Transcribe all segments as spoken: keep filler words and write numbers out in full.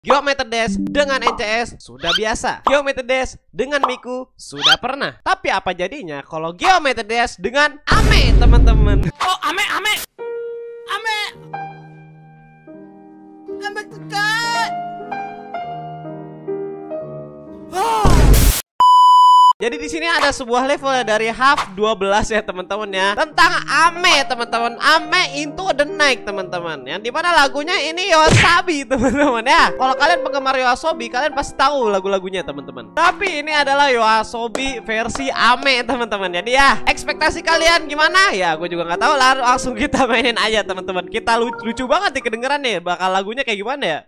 Geometry Dash dengan N C S sudah biasa. Geometry Dash dengan Miku sudah pernah. Tapi apa jadinya kalau Geometry Dash dengan Ame, teman-teman? Oh, Ame, Ame, Ame, Ame dekat. Oh. Jadi di sini ada sebuah level dari half dua belas ya teman-teman ya, tentang Ame teman-teman. Ame Into the Night teman-teman, yang dimana lagunya ini Yoasobi teman-teman ya. Kalau kalian penggemar Yoasobi, kalian pasti tahu lagu-lagunya teman-teman. Tapi ini adalah Yoasobi versi Ame teman-teman. Jadi ya, ekspektasi kalian gimana? Ya gue juga nggak tahu lah. Langsung kita mainin aja teman-teman. Kita lucu, lucu banget nih kedengeran nih. Bakal lagunya kayak gimana ya?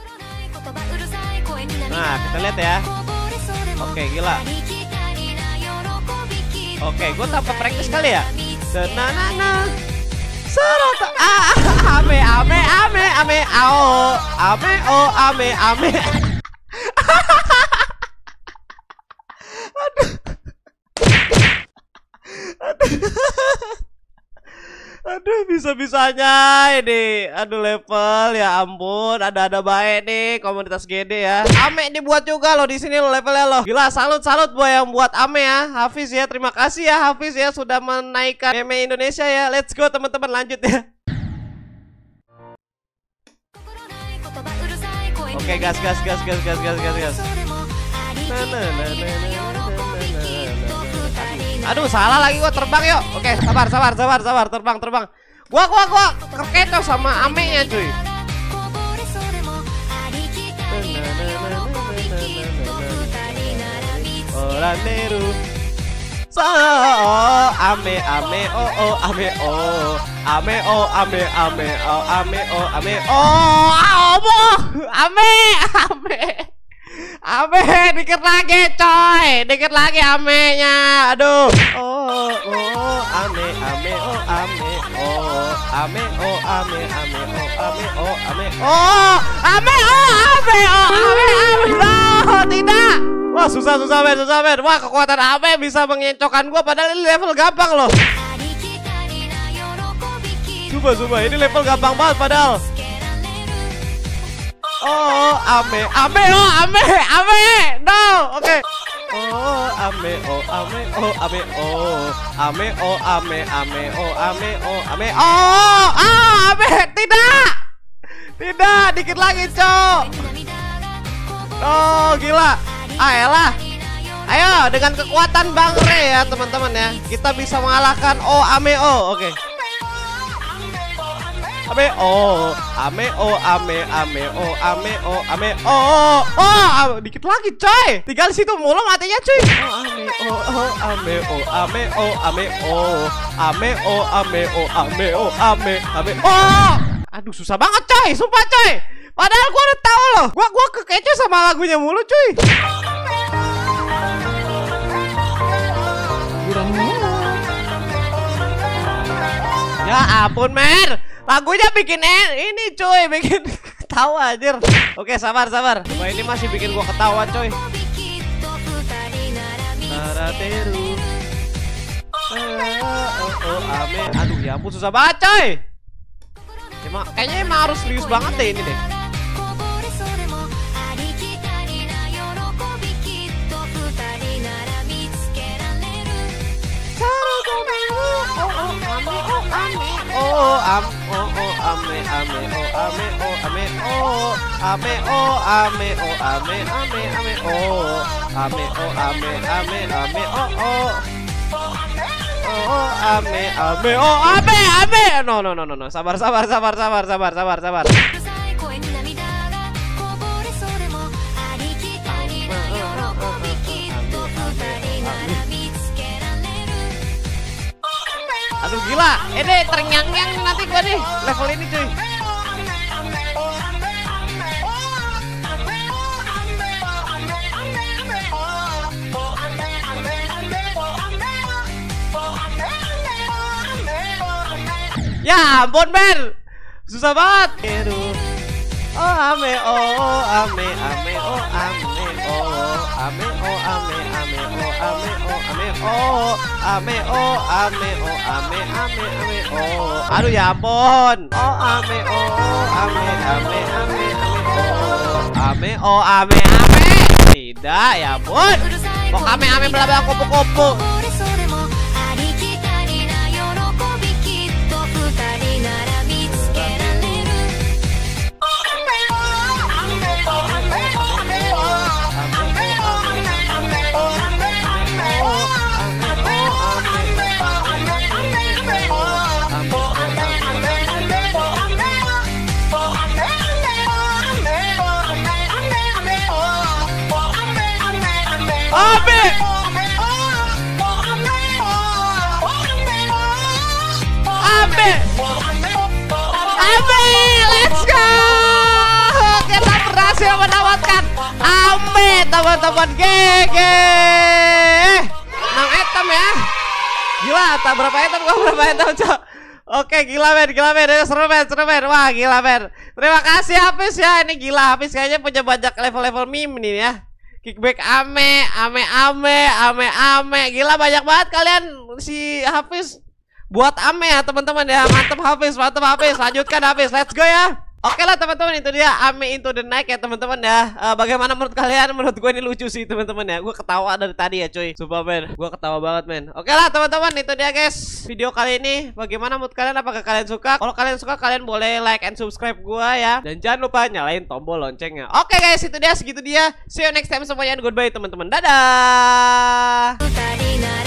Nah kita lihat ya. Oke gila. Oke, gue tanpa praktis kali ya. Senanana, serota, ah, ame, ame, ame, ame, ao, ame, o, ame, ame. Aduh, aduh, aduh, bisa-bisanya ini. Aduh level, ya ampun, ada-ada baik nih komunitas G D ya. Ame dibuat juga loh di sini lo levelnya loh. Gila, salut-salut buat yang buat Ame ya. Hafiz ya, terima kasih ya Hafiz ya sudah menaikkan meme Indonesia ya. Let's go teman-teman, lanjut ya. Oke gas gas gas gas gas gas gas gas. Aduh salah lagi gua, terbang yuk. Oke sabar sabar sabar sabar, terbang terbang. Gua gua gua kekecoh sama Ame nya cuy. Oraneru. So Ame Ame oh oh Ame oh Ame oh Ame Ame oh Ame oh Ame oh Ame Ame Ame dikit lagi coy, dikit lagi Ame-nya. Aduh. Oh oh Ame Ame oh Ame oh Ame oh Ame Ame oh Ame oh Ame oh Ame oh Ame oh Ame Ame. No, tidak. Wah susah susah men, susah men. Wah kekuatan Ame bisa mengencokkan gua padahal ini level gampang loh. Coba coba ini level gampang banget padahal. Oh, Ame, Ame, oh, Ame, Ame, no, oke. Okay. Oh, Ame, oh, Ame, oh, Ame, oh, Ame, oh, Ame, Ame, oh, Ame, oh, Ame, oh, ah, Ame, tidak, tidak, dikit lagi, cok. Oh, gila, ayolah, ayo dengan kekuatan Bang Re ya teman-teman ya, kita bisa mengalahkan oh, Ame, oh, oke. Okay. Ame oh, Ame oh, Ame Ame oh, Ame oh, Ame oh, oh, dikit lagi coy. Tinggal situ mulu matinya cuy. Oh, Ame oh, oh, Ame oh, Ame oh, Ame oh, Ame oh, Ame oh, Ame Ame oh. Aduh susah banget coy, sumpah coy. Padahal gua udah tahu loh. Gua gua kekecoh sama lagunya mulu cuy. Ya ampun Mer. Lagunya bikin eh, ini cuy, bikin ketawa anjir. Oke, sabar sabar. Wah, ini masih bikin gua ketawa coy. Tarateru. Oh, oh, Ame. Aduh, ya ampun susah banget coy. Emang kayaknya emang harus serius banget deh ini deh. Oh, am, oh, oh, ame, ame, oh, ame, oh, ame, oh, ame, oh, ame, oh, ame, ame, ame, oh, ame, oh, ame, ame, ame, oh, oh, oh, ame, ame, oh, ame, ame, no, no, no, no, no, sabar, sabar, sabar, sabar, sabar, sabar, sabar. Aduh gila, ini terngiang-ngiang nanti gua nih level ini cuy. Ya ampun Ben, susah banget. Oh ame oh ame ame oh ame oh ame oh ame ame oh ame oh ame oh ame oh ame oh ame ame ame oh. Aduh ya ampun. Oh ame oh ame ame ame ame ame oh ame ame. Tidak ya ampun. Kok ame ame bla bla kupu-kupu. Ame. Ame. Ame, let's go. Kita berhasil mendapatkan ame, teman-teman. Gege. enam item ya. Gila, tak berapa item kok berapa item, Cok. Oke, gila men, gila men, seru men, seru men. Wah, gila men. Terima kasih Hafiz ya. Ini gila, Hafiz kayaknya punya banyak level-level meme nih ya. Kickback ame, ame, ame, ame, ame. Gila banyak banget kalian si Hafiz buat ame ya teman-teman ya. Mantap Hafiz, mantap Hafiz. Lanjutkan Hafiz, let's go ya. Oke lah teman-teman, itu dia ame into the night ya teman-teman ya. uh, Bagaimana menurut kalian? Menurut gue ini lucu sih teman-teman ya. Gue ketawa dari tadi ya cuy. Sumpah men, gue ketawa banget men. Oke lah teman-teman, itu dia guys video kali ini. Bagaimana menurut kalian? Apakah kalian suka? Kalau kalian suka, kalian boleh like and subscribe gue ya. Dan jangan lupa nyalain tombol loncengnya. Oke guys, itu dia, segitu dia. See you next time semuanya, and goodbye teman-teman. Dadah.